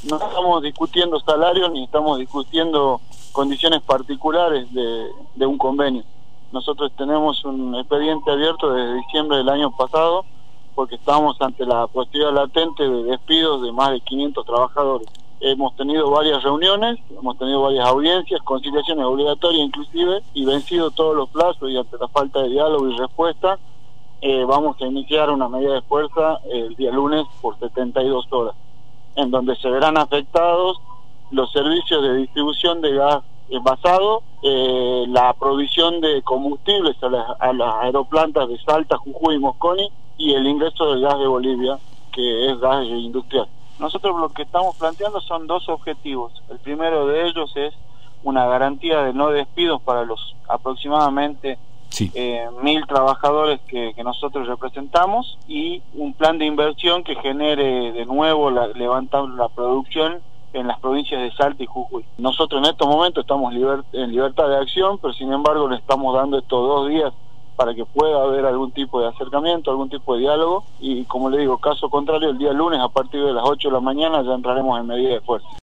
no estamos discutiendo salarios ni estamos discutiendo condiciones particulares de un convenio. Nosotros tenemos un expediente abierto desde diciembre del año pasado porque estamos ante la posibilidad latente de despidos de más de 500 trabajadores. Hemos tenido varias reuniones, hemos tenido varias audiencias, conciliaciones obligatorias inclusive, y vencido todos los plazos y ante la falta de diálogo y respuesta, vamos a iniciar una medida de fuerza el día lunes por 72 horas, en donde se verán afectados los servicios de distribución de gas envasado, la provisión de combustibles a las aeroplantas de Salta, Jujuy y Mosconi, y el ingreso del gas de Bolivia, que es gas industrial. Nosotros lo que estamos planteando son dos objetivos. El primero de ellos es una garantía de no despidos para los aproximadamente 1.000 trabajadores que nosotros representamos, y un plan de inversión que genere de nuevo levantar la producción en las provincias de Salta y Jujuy. Nosotros en estos momentos estamos en libertad de acción, pero sin embargo le estamos dando estos 2 días para que pueda haber algún tipo de acercamiento, algún tipo de diálogo, y como le digo, caso contrario, el día lunes a partir de las 8 de la mañana ya entraremos en medida de fuerza.